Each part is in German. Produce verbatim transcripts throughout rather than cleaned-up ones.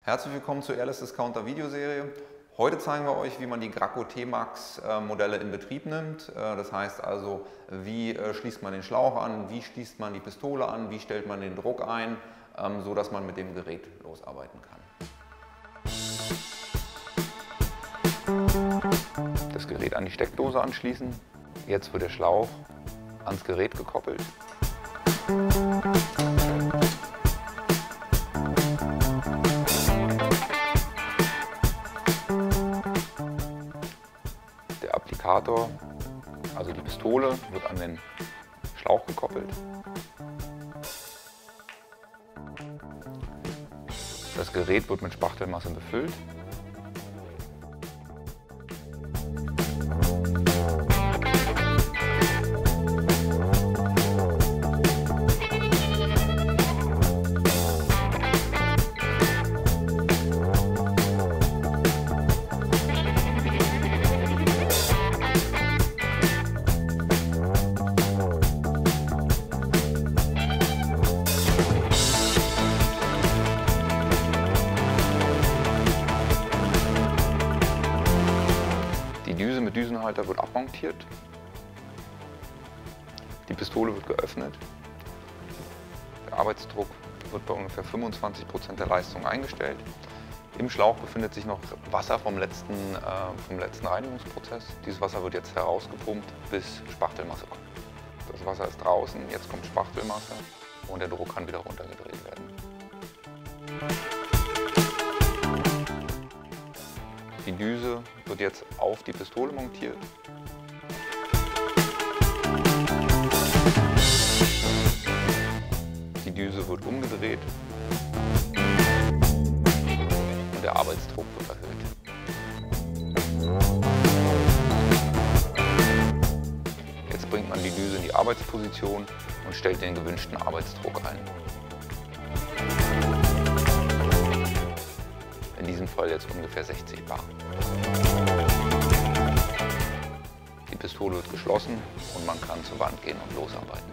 Herzlich willkommen zur Airless Discounter Videoserie. Heute zeigen wir euch, wie man die Graco T-Max Modelle in Betrieb nimmt. Das heißt also, wie schließt man den Schlauch an, wie schließt man die Pistole an, wie stellt man den Druck ein, so dass man mit dem Gerät losarbeiten kann. Das Gerät an die Steckdose anschließen. Jetzt wird der Schlauch ans Gerät gekoppelt. Der Applikator, also die Pistole, wird an den Schlauch gekoppelt. Das Gerät wird mit Spachtelmasse befüllt. Die Düse mit Düsenhalter wird abmontiert, die Pistole wird geöffnet, der Arbeitsdruck wird bei ungefähr fünfundzwanzig Prozent der Leistung eingestellt. Im Schlauch befindet sich noch Wasser vom letzten, äh, vom letzten Reinigungsprozess. Dieses Wasser wird jetzt herausgepumpt, bis Spachtelmasse kommt. Das Wasser ist draußen, jetzt kommt Spachtelmasse und der Druck kann wieder runtergedreht werden. Die Düse wird jetzt auf die Pistole montiert. Die Düse wird umgedreht und der Arbeitsdruck wird erhöht. Jetzt bringt man die Düse in die Arbeitsposition und stellt den gewünschten Arbeitsdruck ein. In diesem Fall jetzt ungefähr sechzig bar. Die Pistole wird geschlossen und man kann zur Wand gehen und losarbeiten.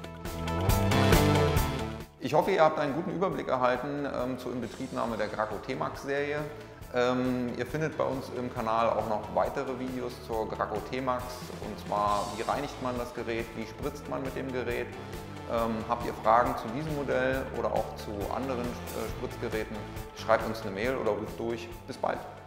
Ich hoffe, ihr habt einen guten Überblick erhalten ähm, zur Inbetriebnahme der Graco T-Max Serie. Ähm, ihr findet bei uns im Kanal auch noch weitere Videos zur Graco T-Max, und zwar, wie reinigt man das Gerät, wie spritzt man mit dem Gerät. Ähm, habt ihr Fragen zu diesem Modell oder auch zu anderen äh, Spritzgeräten, schreibt uns eine Mail oder ruft durch. Bis bald!